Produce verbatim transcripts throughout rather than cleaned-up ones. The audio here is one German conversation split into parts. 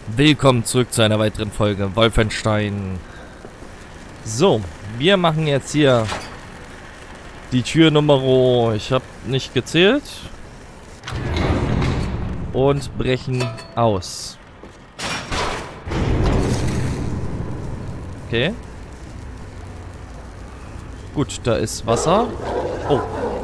Willkommen zurück zu einer weiteren Folge Wolfenstein. So, wir machen jetzt hier die Tür Nummer, ich habe nicht gezählt, und brechen aus. Okay. Gut, da ist Wasser. Oh.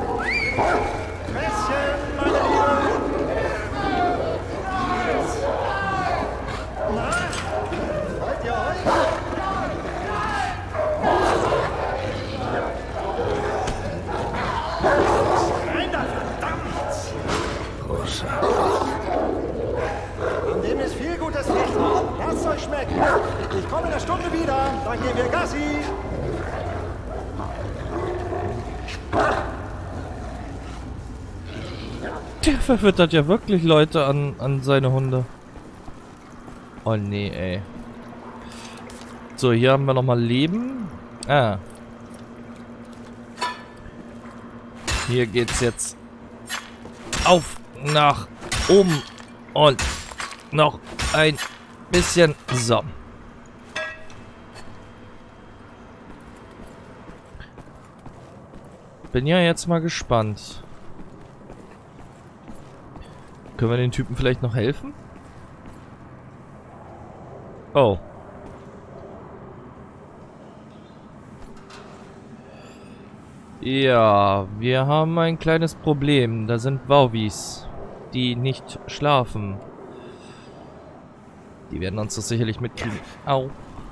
Schmecken. Ich komme in einer Stunde wieder. Dann gehen wir Gassi. Der verfüttert ja wirklich Leute an, an seine Hunde. Oh nee, ey. So, hier haben wir nochmal Leben. Ah. Hier geht's jetzt auf nach oben und noch ein bisschen. So. Bin ja jetzt mal gespannt. Können wir den Typen vielleicht noch helfen? Oh. Ja, wir haben ein kleines Problem. Da sind Wauwis, die nicht schlafen. Die werden uns das sicherlich mitkriegen. Au.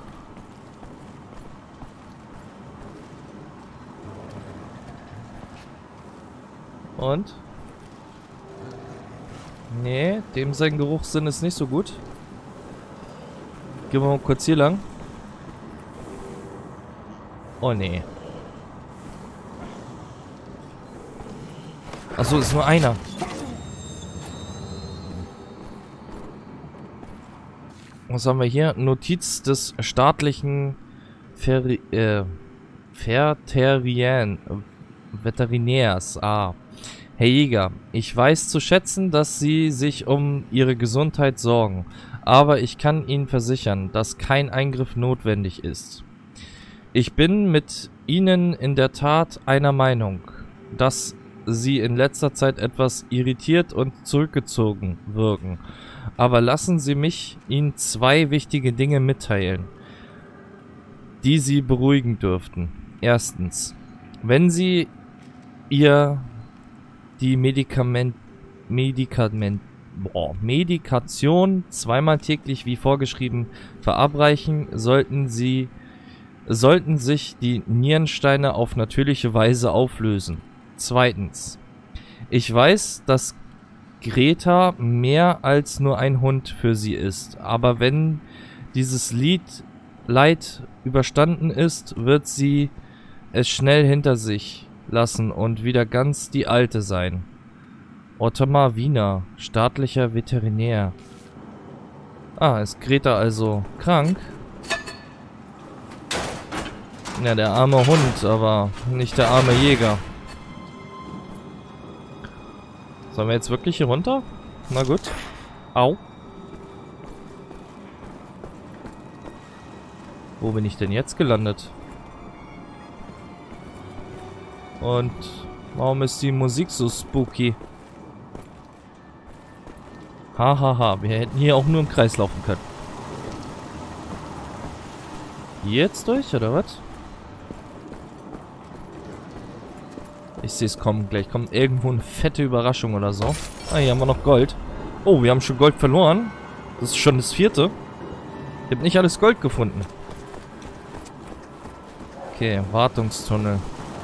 Und? Nee, dem sein Geruchssinn ist nicht so gut. Gehen wir mal kurz hier lang. Oh nee. Achso, ist nur einer. Was haben wir hier? Notiz des staatlichen Ver äh, Verterien Veterinärs. Ah. Herr Jäger, ich weiß zu schätzen, dass Sie sich um Ihre Gesundheit sorgen, aber ich kann Ihnen versichern, dass kein Eingriff notwendig ist. Ich bin mit Ihnen in der Tat einer Meinung, dass Sie in letzter Zeit etwas irritiert und zurückgezogen wirken. Aber lassen Sie mich Ihnen zwei wichtige Dinge mitteilen, die Sie beruhigen dürften. Erstens, wenn Sie Ihr die Medikament, Medikament, boah, Medikation zweimal täglich wie vorgeschrieben verabreichen, sollten Sie, sollten sich die Nierensteine auf natürliche Weise auflösen. Zweitens, ich weiß, dass Greta mehr als nur ein Hund für Sie ist, aber wenn dieses Lied Leid überstanden ist, wird sie es schnell hinter sich lassen und wieder ganz die Alte sein. Ottmar Wiener, staatlicher Veterinär. Ah, ist Greta also krank? Ja, der arme Hund, aber nicht der arme Jäger. Sollen wir jetzt wirklich hier runter? Na gut. Au. Wo bin ich denn jetzt gelandet? Und warum ist die Musik so spooky? Hahaha, ha, ha. Wir hätten hier auch nur im Kreis laufen können. Jetzt durch, oder was? Ich sehe es kommen. Gleich kommt irgendwo eine fette Überraschung oder so. Ah, hier haben wir noch Gold. Oh, wir haben schon Gold verloren. Das ist schon das vierte. Ich habe nicht alles Gold gefunden. Okay, Wartungstunnel.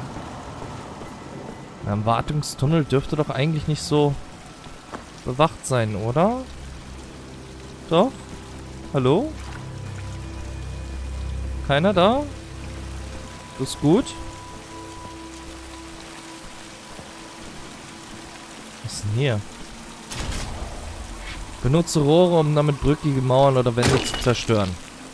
Ein Wartungstunnel dürfte doch eigentlich nicht so bewacht sein, oder? Doch? Hallo? Keiner da? Das ist gut. Was ist denn hier? Benutze Rohre, um damit brüchige Mauern oder Wände zu zerstören.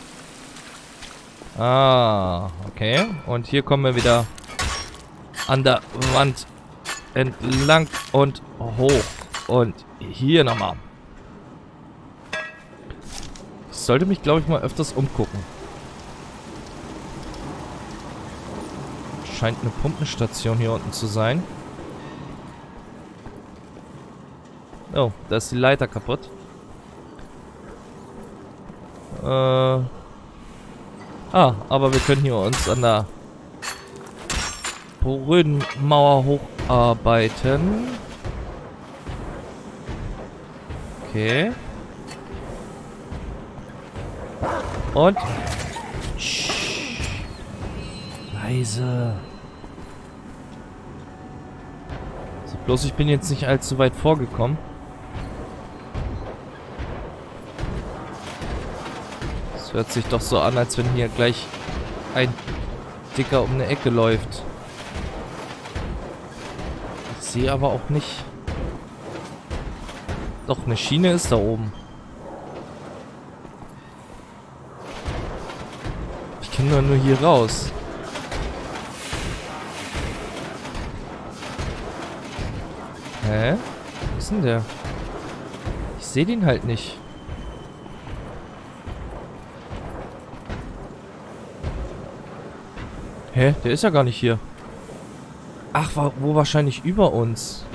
Ah, okay. Und hier kommen wir wieder an der Wand entlang und hoch. Und hier nochmal. sollte mich, glaube ich, mal öfters umgucken. Scheint eine Pumpenstation hier unten zu sein. Oh, da ist die Leiter kaputt. Äh. Ah, aber wir können hier uns an der Brüdenmauer hocharbeiten. Okay. Und. Shh. Leise. So, bloß ich bin jetzt nicht allzu weit vorgekommen. Es hört sich doch so an, als wenn hier gleich ein Dicker um eine Ecke läuft. Ich sehe aber auch nicht. Doch, eine Schiene ist da oben. Ich kann nur, nur hier raus. Hä? Wo ist denn der? Ich sehe den halt nicht. Hä? Der ist ja gar nicht hier. Ach, wo wahrscheinlich über uns?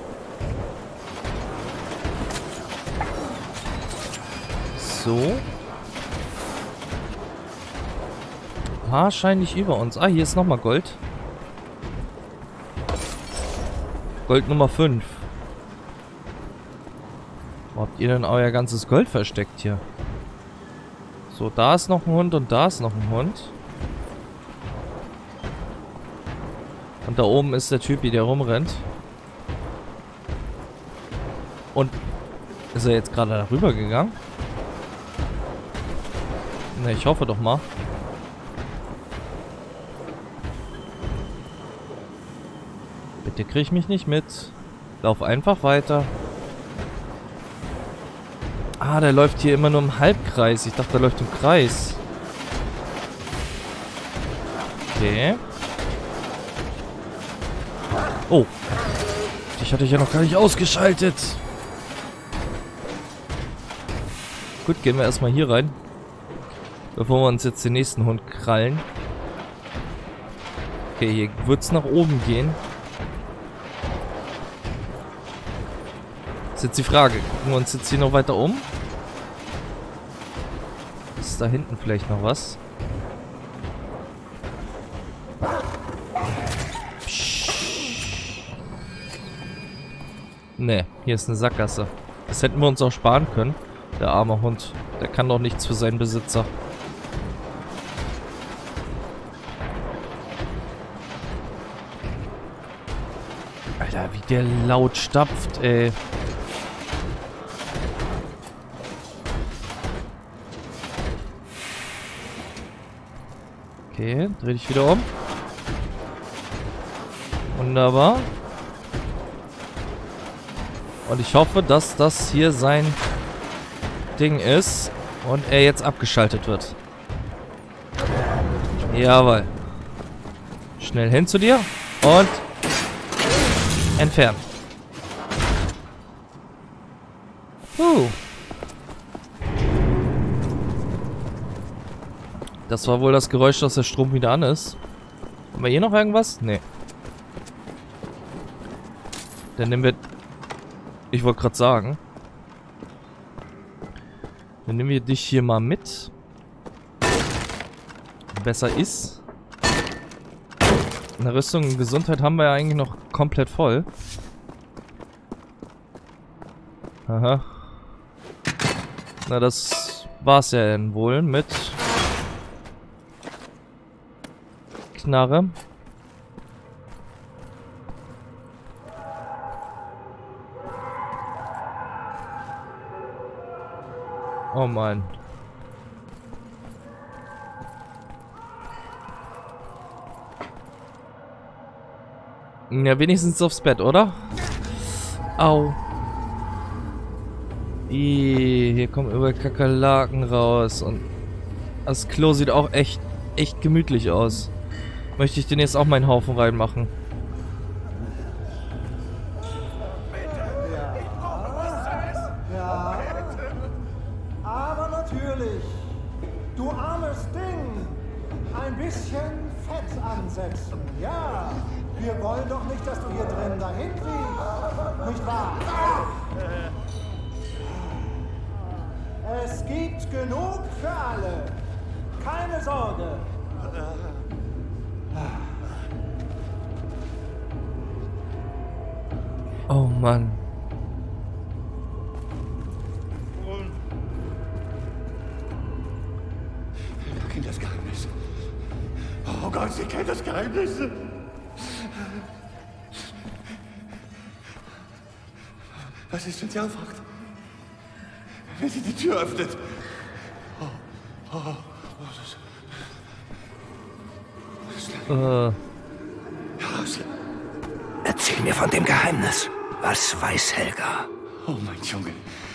So. Wahrscheinlich über uns. Ah, hier ist nochmal Gold. Gold Nummer fünf. Wo habt ihr denn euer ganzes Gold versteckt hier? So, da ist noch ein Hund und da ist noch ein Hund. Und da oben ist der Typ, der rumrennt. Und ist er jetzt gerade darüber gegangen? Ne, ich hoffe doch mal. Bitte krieg ich mich nicht mit. Lauf einfach weiter. Ah, der läuft hier immer nur im Halbkreis. Ich dachte, der läuft im Kreis. Okay. Oh. Dich hatte ich ja noch gar nicht ausgeschaltet. Gut, gehen wir erstmal hier rein. Bevor wir uns jetzt den nächsten Hund krallen. Okay, hier wird es nach oben gehen. Ist jetzt die Frage. Gucken wir uns jetzt hier noch weiter um? Ist da hinten vielleicht noch was? Ne, hier ist eine Sackgasse. Das hätten wir uns auch sparen können. Der arme Hund. Der kann doch nichts für seinen Besitzer. Alter, wie der laut stapft, ey. Okay, dreh dich wieder um. Wunderbar. Und ich hoffe, dass das hier sein Ding ist und er jetzt abgeschaltet wird. Jawohl. Schnell hin zu dir und entfernen. Uh. Das war wohl das Geräusch, dass der Strom wieder an ist. Haben wir hier noch irgendwas? Nee. Dann nehmen wir... Ich wollte gerade sagen. Dann nehmen wir dich hier mal mit. Besser ist. Eine Rüstung und Gesundheit haben wir ja eigentlich noch komplett voll. Aha. Na, das war's ja dann wohl mit Knarre. Oh Mann. Ja, wenigstens aufs Bett, oder? Au. Ih, hier kommen überall Kakerlaken raus und das Klo sieht auch echt, echt gemütlich aus. Möchte ich den jetzt auch meinen Haufen reinmachen? natürlich. Du armes Ding. Ein bisschen Fett ansetzen, ja. Wir wollen doch nicht, dass du hier drin dahin fliegst. Nicht wahr? Es gibt genug für alle. Keine Sorge. Oh Mann. Helga kennt das Geheimnis. Oh Gott, sie kennt das Geheimnis. Was ist, wenn sie aufwacht? Wenn sie die Tür öffnet? Oh, oh, oh, das... Äh. Heraus. Erzähl mir von dem Geheimnis. Was weiß Helga? Oh, mein Junge.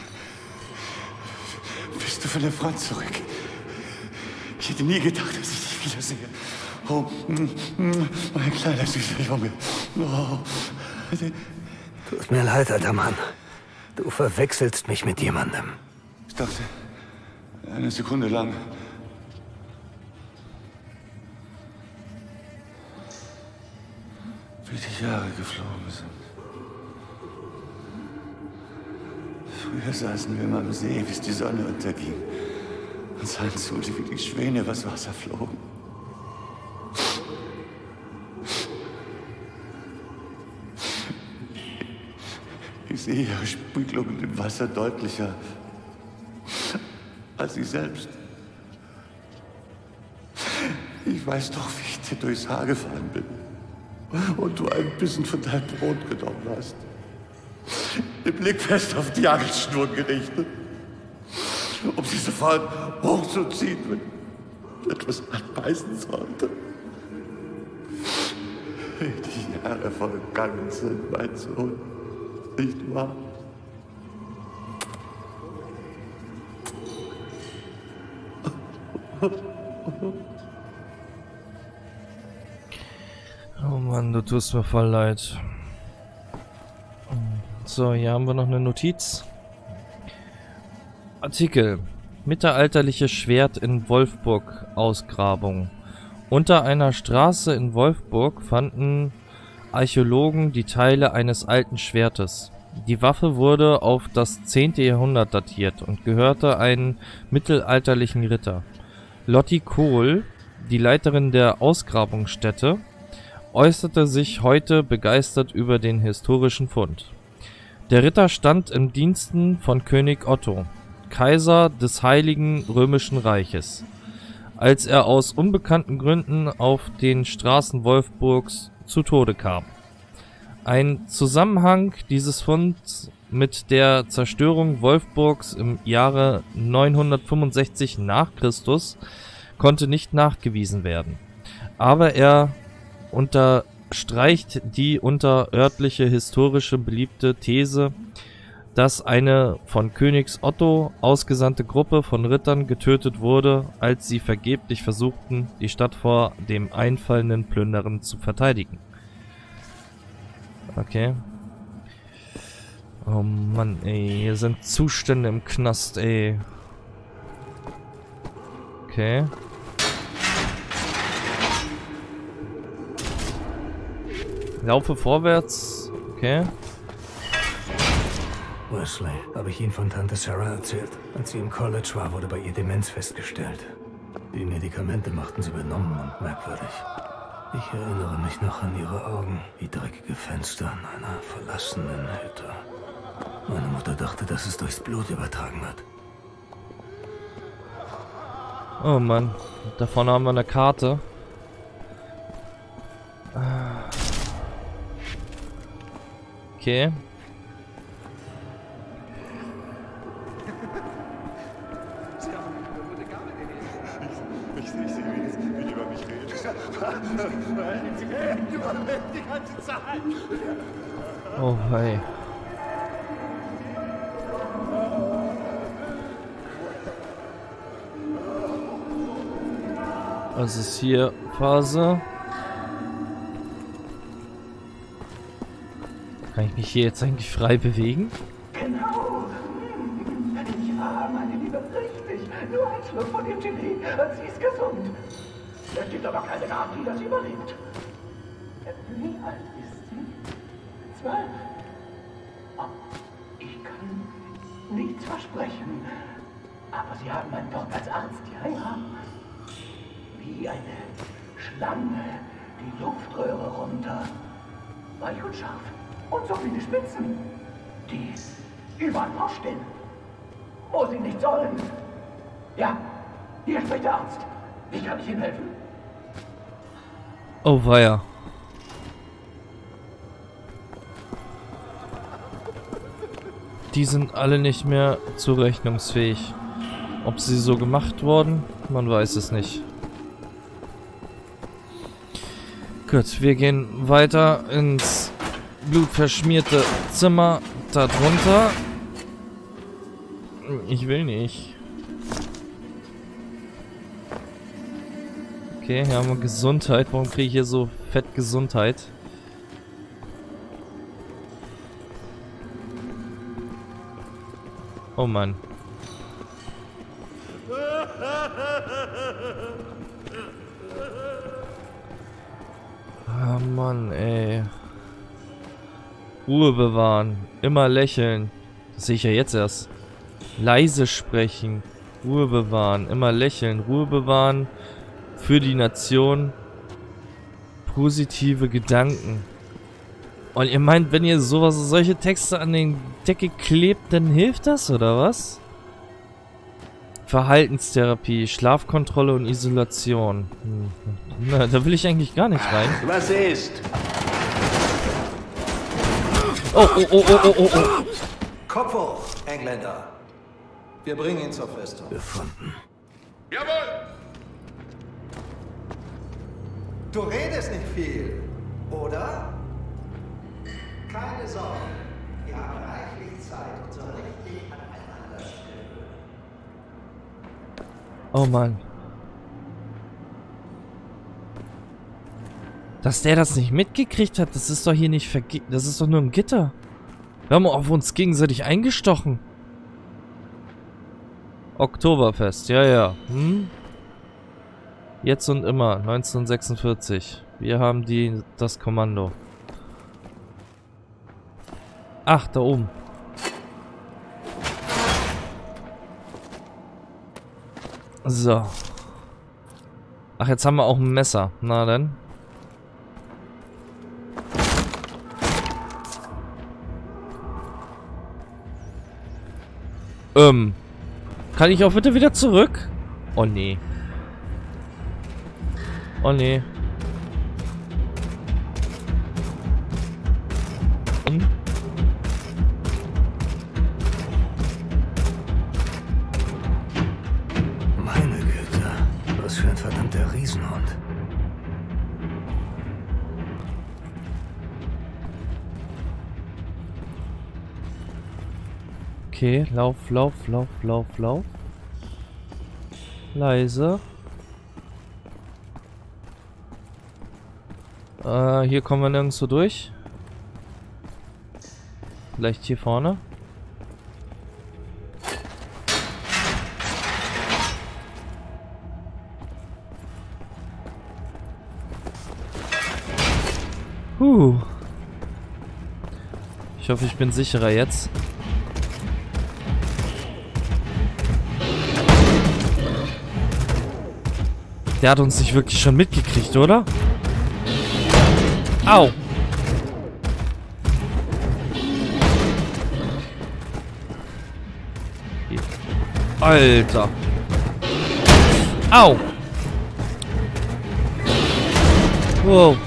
Bist du von der Front zurück? Ich hätte nie gedacht, dass ich dich wiedersehe. Oh, mein kleiner, süßer Junge. Oh. Tut mir leid, alter Mann. Du verwechselst mich mit jemandem. Ich dachte, eine Sekunde lang. Wie die Jahre geflogen sind. Früher saßen wir immer am See, bis die Sonne unterging. Und sahen zu, wie die Schwäne übers Wasser flogen. Ich sehe ihre Spiegelungen im Wasser deutlicher als sie selbst. Ich weiß doch, wie ich dir durchs Haar gefahren bin. Und du ein bisschen von deinem Brot genommen hast. Den Blick fest auf die Angelschnur gerichtet. Um sie sofort hochzuziehen, wenn etwas anbeißen sollte. Die Jahre vergangen sind, mein Sohn. Nicht wahr? Oh Mann, du tust mir voll leid. So, hier haben wir noch eine Notiz. Artikel. Mittelalterliches Schwert in Wolfburg Ausgrabung. Unter einer Straße in Wolfburg fanden Archäologen die Teile eines alten Schwertes. Die Waffe wurde auf das zehnte Jahrhundert datiert und gehörte einem mittelalterlichen Ritter. Lotti Kohl, die Leiterin der Ausgrabungsstätte, äußerte sich heute begeistert über den historischen Fund. Der Ritter stand im Diensten von König Otto, Kaiser des Heiligen Römischen Reiches, als er aus unbekannten Gründen auf den Straßen Wolfburgs zu Tode kam. Ein Zusammenhang dieses Funds mit der Zerstörung Wolfburgs im Jahre neunhundertfünfundsechzig nach Christus konnte nicht nachgewiesen werden, aber er unterstreicht die unter örtliche historische beliebte These, dass eine von Königs Otto ausgesandte Gruppe von Rittern getötet wurde, als sie vergeblich versuchten, die Stadt vor dem einfallenden Plünderern zu verteidigen. Okay. Oh Mann, ey, hier sind Zustände im Knast, ey. Okay. Laufe vorwärts. Okay. Wesley, habe ich Ihnen von Tante Sarah erzählt. Als sie im College war, wurde bei ihr Demenz festgestellt. Die Medikamente machten sie benommen und merkwürdig. Ich erinnere mich noch an ihre Augen, wie dreckige Fenster in einer verlassenen Hütte. Meine Mutter dachte, dass es durchs Blut übertragen wird. Oh Mann, da vorne haben wir eine Karte. Okay. Ich sehe, wie die über mich redet. Die ganze Zeit. Oh hey. Was ist hier? Phase. Kann ich mich hier jetzt eigentlich frei bewegen? Genau. Ich war, meine Liebe, richtig. Nur ein Schluck von dem Gelee und sie ist gesund. Es gibt aber keine Garantie, dass sie überlebt. Wie alt ist sie? Zwölf. Oh, ich kann nichts versprechen. Aber Sie haben einen Job als Arzt, ja, ja. Wie eine Schlange die Luftröhre runter. Weich und scharf. Und so viele Spitzen, die überall rausstehen. Wo sie nicht sollen. Ja, hier spricht der Arzt. Wie kann ich Ihnen helfen? Oh weia. Die sind alle nicht mehr zurechnungsfähig. Ob sie so gemacht wurden, man weiß es nicht. Gut, wir gehen weiter ins blutverschmierte Zimmer darunter. Ich will nicht. Okay, hier haben wir Gesundheit. Warum kriege ich hier so fett Gesundheit? Oh Mann. Ah Mann, ey. Ruhe bewahren. Immer lächeln. Das sehe ich ja jetzt erst. Leise sprechen. Ruhe bewahren. Immer lächeln. Ruhe bewahren. Für die Nation. Positive Gedanken. Und ihr meint, wenn ihr sowas, solche Texte an den Decke klebt, dann hilft das, oder was? Verhaltenstherapie, Schlafkontrolle und Isolation. Hm. Na, da will ich eigentlich gar nicht rein. Was ist? Oh, oh, oh, oh, oh, oh, oh. Kopf hoch, Engländer. Wir bringen ihn zur Festung. Gefunden. Jawohl! Du redest nicht viel, oder? Keine Sorge. Wir haben reichlich Zeit, unser richtig aneinander stellen. Oh Mann. Dass der das nicht mitgekriegt hat, das ist doch hier nicht verge... Das ist doch nur ein Gitter. Wir haben auf uns gegenseitig eingestochen. Oktoberfest, ja, ja. Hm? Jetzt und immer, neunzehnhundertsechsundvierzig. Wir haben die, das Kommando. Ach, da oben. So. Ach, jetzt haben wir auch ein Messer. Na dann. Ähm. Kann ich auch bitte wieder zurück? Oh nee. Oh nee. Hm? Meine Güte, was für ein verdammter Riesenhund. Okay, lauf, lauf, lauf, lauf, lauf. Leise. Äh, hier kommen wir nirgendwo durch. Vielleicht hier vorne. Huh. Ich hoffe, ich bin sicherer jetzt. Der hat uns nicht wirklich schon mitgekriegt, oder? Au! Alter! Au! Wow!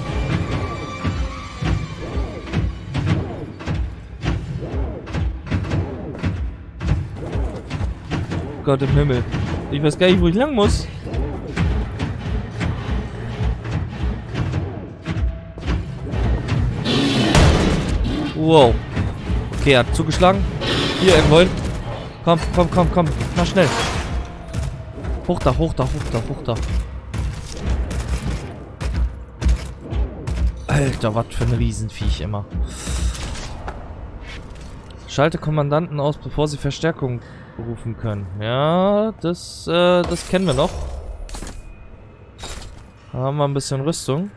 Gott im Himmel. Ich weiß gar nicht, wo ich lang muss. Wow. Okay, er hat zugeschlagen. Hier irgendwo hin. Komm, komm, komm, komm. Mach schnell. Hoch da, hoch da, hoch da, hoch da. Alter, was für ein Riesenviech immer. Schalte Kommandanten aus, bevor sie Verstärkung berufen können. Ja, das, äh, das kennen wir noch. Da haben wir ein bisschen Rüstung.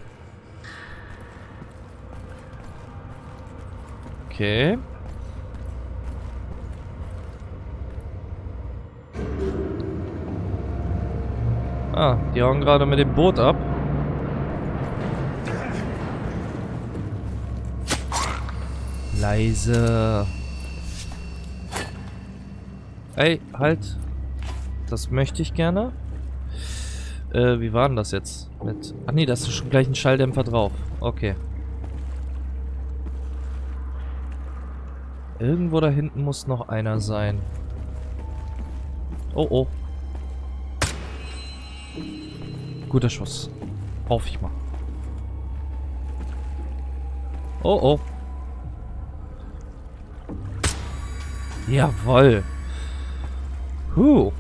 Okay. Ah, die hauen gerade mit dem Boot ab. Leise. Ey, halt. Das möchte ich gerne. Äh, wie war denn das jetzt? Mit. Ach nee, da ist schon gleich ein Schalldämpfer drauf. Okay. Irgendwo da hinten muss noch einer sein. Oh, oh. Guter Schuss. Hoffe ich mal. Oh, oh. Jawoll. Huh.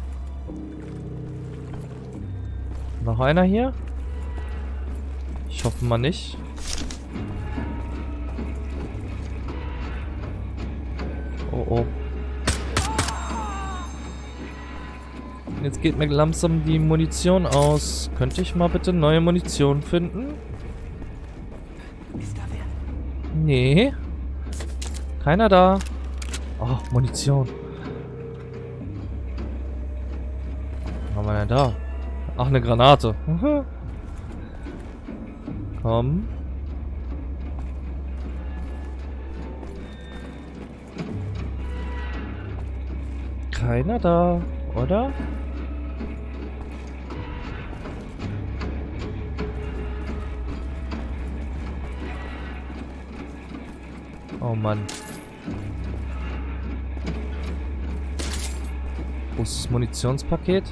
Noch einer hier? Ich hoffe mal nicht. Oh, oh. Jetzt geht mir langsam die Munition aus. Könnte ich mal bitte neue Munition finden? Nee. Keiner da. Oh, Munition. Was haben wir denn da? Ach, eine Granate. Mhm. Komm. Keiner da, oder? Oh Mann. Wo ist das Munitionspaket?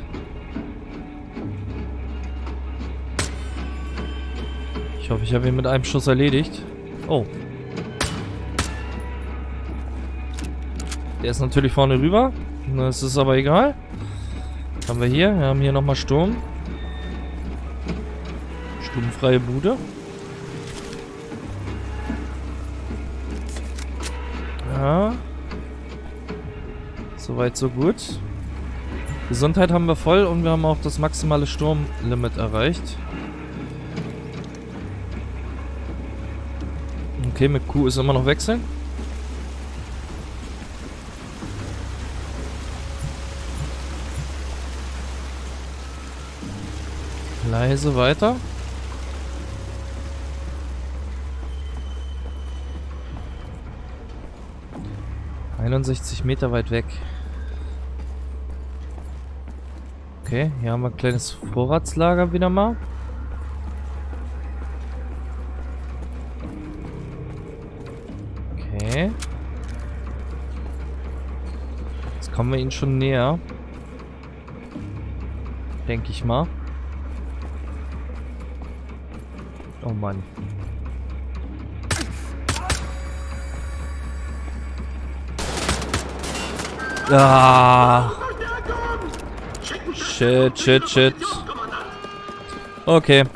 Ich hoffe, ich habe ihn mit einem Schuss erledigt. Oh. Der ist natürlich vorne rüber. Das ist aber egal. Was haben wir hier? Wir haben hier nochmal Sturm. Sturmfreie Bude. Ja. Soweit, so gut. Gesundheit haben wir voll und wir haben auch das maximale Sturmlimit erreicht. Okay, mit Q ist immer noch wechseln. Leise weiter. einundsechzig Meter weit weg. Okay, hier haben wir ein kleines Vorratslager wieder mal. Okay. Jetzt kommen wir ihnen schon näher. Denke ich mal. Oh Mann. Ah. Shit, shit, shit. Okay.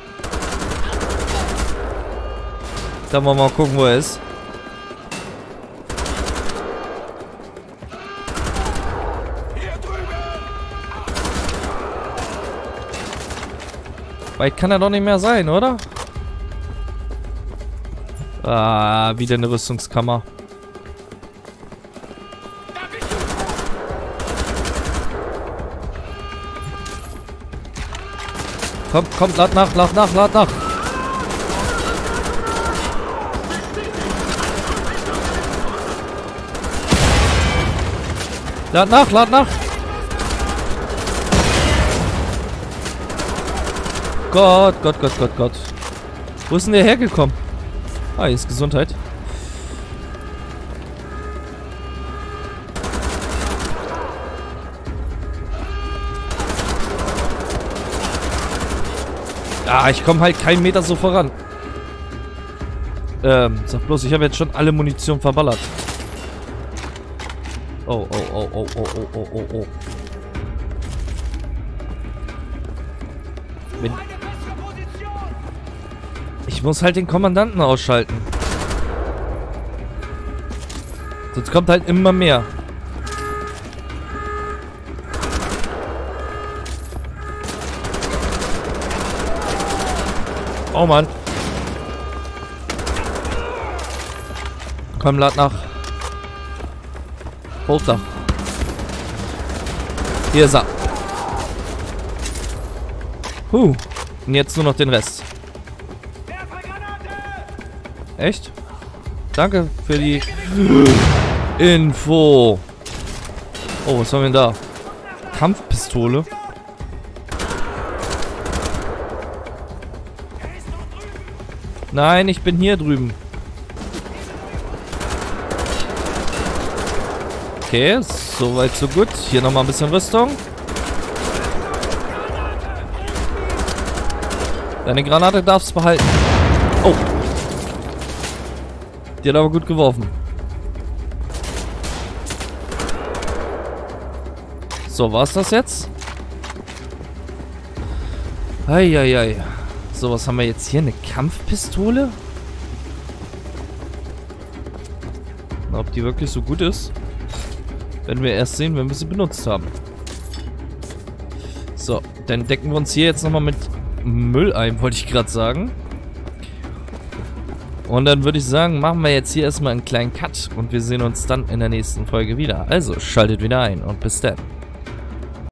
Dann wollen wir mal gucken, wo er ist. Weit kann er doch nicht mehr sein, oder? Ah, wieder eine Rüstungskammer. Komm, komm, lad nach, lad nach, lad nach. Lad nach, lad nach. Gott, Gott, Gott, Gott, Gott. Wo ist denn der hergekommen? Ah, hier ist Gesundheit. Ah, ich komme halt keinen Meter so voran. Ähm, sag bloß, ich habe jetzt schon alle Munition verballert. Oh, oh, oh, oh, oh, oh, oh, oh, oh. Wenn ich muss halt den Kommandanten ausschalten. Sonst kommt halt immer mehr. Oh Mann. Komm, lad nach. Hochsach. Hier ist er. Huh. Und jetzt nur noch den Rest. Echt? Danke für die Info. Oh, was haben wir denn da? Kampfpistole. Nein, ich bin hier drüben. Okay, soweit so gut. Hier nochmal ein bisschen Rüstung. Deine Granate darfst du behalten. Oh. Die hat aber gut geworfen. So, war's das jetzt? Eieiei. So, was haben wir jetzt hier? Eine Kampfpistole? Na, ob die wirklich so gut ist? Werden wir erst sehen, wenn wir sie benutzt haben. So, dann decken wir uns hier jetzt nochmal mit Müll ein, wollte ich gerade sagen. Und dann würde ich sagen, machen wir jetzt hier erstmal einen kleinen Cut und wir sehen uns dann in der nächsten Folge wieder. Also, schaltet wieder ein und bis dann.